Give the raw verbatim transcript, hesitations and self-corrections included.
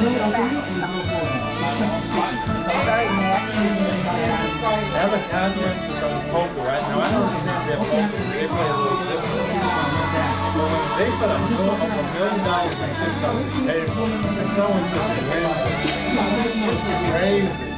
Evan Conference is on poker right now. I don't understand their poker. They play a little different. But when they put a, mil- a million dollars and six on the table, and someone just wins, it's crazy.